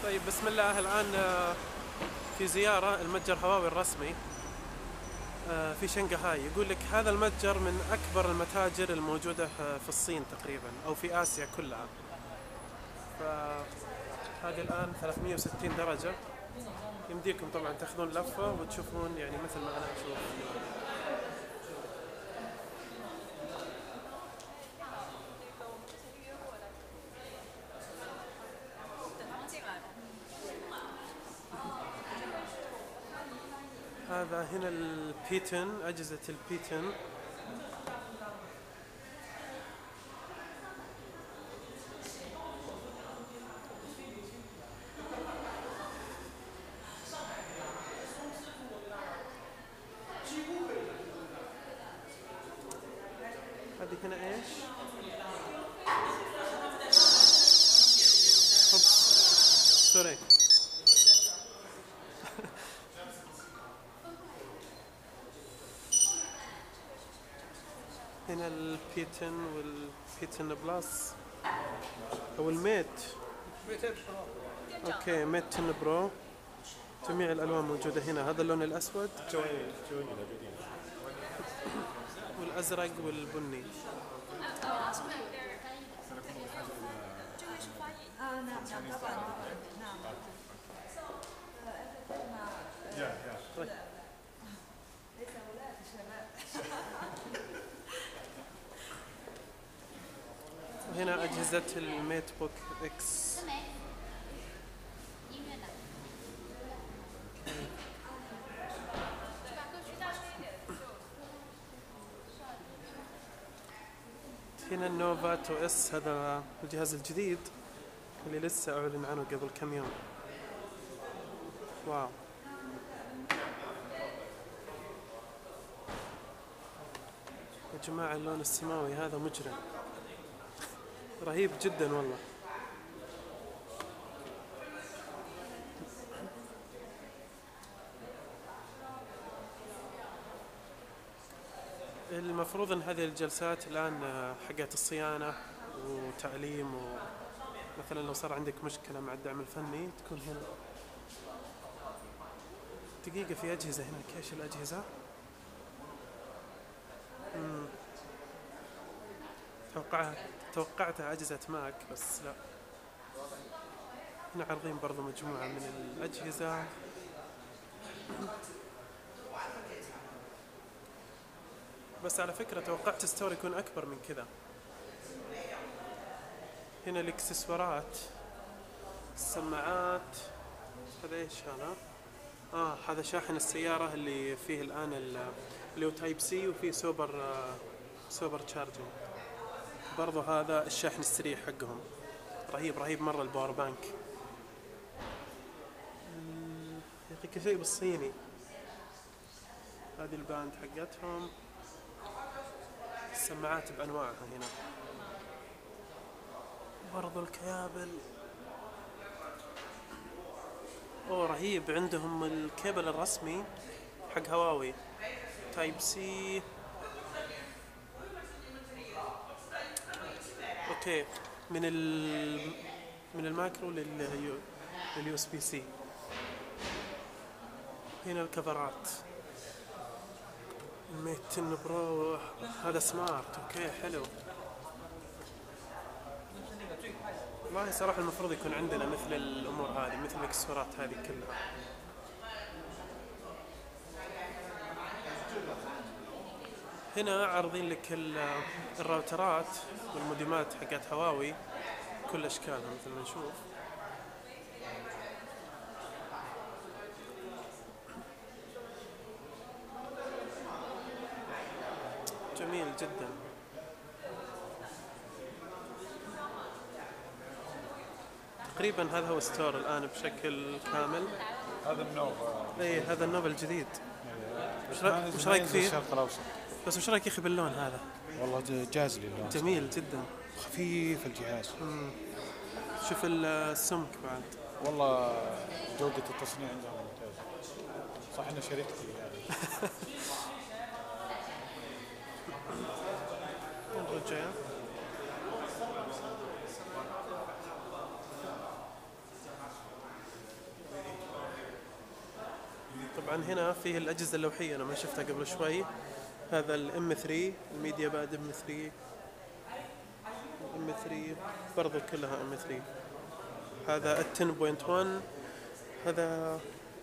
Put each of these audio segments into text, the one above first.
طيب بسم الله. الآن في زيارة المتجر هواوي الرسمي في شنغهاي. يقول لك هذا المتجر من أكبر المتاجر الموجودة في الصين تقريبا أو في آسيا كلها. فهذه الآن 360 درجة، يمديكم طبعا تاخذون لفة وتشوفون يعني مثل ما أنا أشوف. هذا هنا البيتن، أجهزة البيتن. هذه هنا ايش؟ سوري. هنا البيتن والبيتن بلس او الميت. اوكي، ميت 10 برو. جميع الالوان موجودة هنا. هذا اللون الاسود والازرق والبني. طيب. وهنا أجهزة الميت بوك إكس. هنا النوفا 2 اس، هذا الجهاز الجديد اللي لسه أعلن عنه قبل كم يوم. واو، يا جماعة اللون السماوي هذا مجرم، رهيب جدا والله. المفروض ان هذه الجلسات الان حقت الصيانة وتعليم، ومثلا لو صار عندك مشكلة مع الدعم الفني تكون هنا. دقيقة، في أجهزة هنا. ايش الأجهزة؟ توقعتها أجهزة ماك بس لا. هنا عارضين برضو مجموعة من الأجهزة. بس على فكرة توقعت ستور يكون أكبر من كذا. هنا الإكسسوارات، السماعات. هذا إيش هذا؟ هذا شاحن السيارة اللي فيه الآن اللي هو تايب سي، وفيه سوبر تشارجنج. برضو هذا الشاحن السريع حقهم، رهيب رهيب مرة الباور بانك. يا أخي كل شيء بالصيني. هذه الباند حقتهم، السماعات بأنواعها هنا. برضو الكيابل، رهيب. عندهم الكيبل الرسمي حق هواوي تايب سي. اوكي، من المايكرو لليو اس بي سي. هنا الكفرات الميت 10 برو، هذا سمارت. اوكي حلو والله. صراحة المفروض يكون عندنا مثل الأمور هذه، مثل الإكسسوارات هذه كلها. هنا عارضين لك الراوترات والموديمات حقت هواوي كل أشكالها مثل ما نشوف. جميل جدا. تقريبا هذا هو ستور الآن بشكل كامل. هذا النوفا. اي هذا النوفا الجديد. وش رايك فيه؟ الشرق الأوسط. بس وش رايك يا اخي باللون هذا؟ والله جاز لي اللون. جميل جدا، خفيف الجهاز. شوف السمك بعد. والله جودة التصنيع عندهم ممتازة. صح إن شركتي يعني. نرجع. طبعا هنا فيه الأجهزة اللوحية أنا ما شفتها قبل شوي. هذا الام 3 الميديا باد ام 3 ام 3 برضو كلها ام 3. هذا ال 10.1 هذا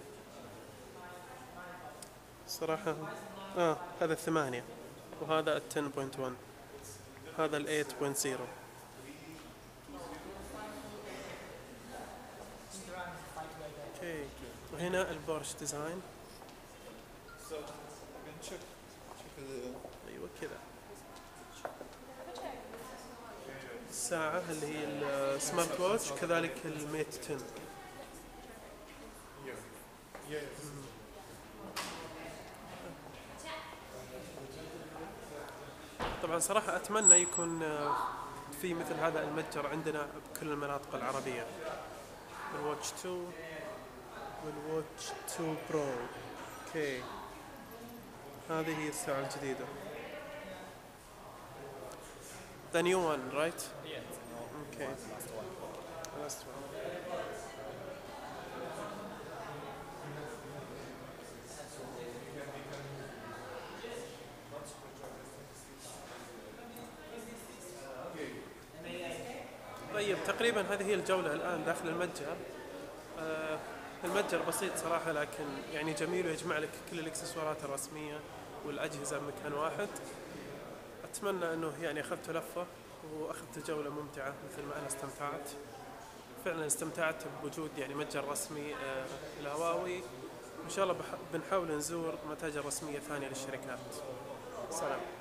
صراحة هذا 8 وهذا ال 10.1 هذا ال 8.0. اوكي وهنا البورش ديزاين. ايوه كذا الساعة اللي هي السمارت ووتش كذلك الميت 10. طبعا صراحة أتمنى يكون في مثل هذا المتجر عندنا بكل المناطق العربية. الواتش 2 والواتش 2 برو. اوكي هذه هي الساعة الجديدة. The new one, right? Okay. Last one. طيب تقريبا هذه هي الجولة الآن داخل المتجر. المتجر بسيط صراحة لكن يعني جميل ويجمع لك كل الاكسسوارات الرسمية والأجهزة بمكان واحد. أتمنى أنه يعني أخذت لفة وأخذت جولة ممتعة مثل ما أنا استمتعت. فعلا استمتعت بوجود يعني متجر رسمي لهواوي. إن شاء الله بنحاول نزور متاجر رسمية ثانية للشركات. سلام.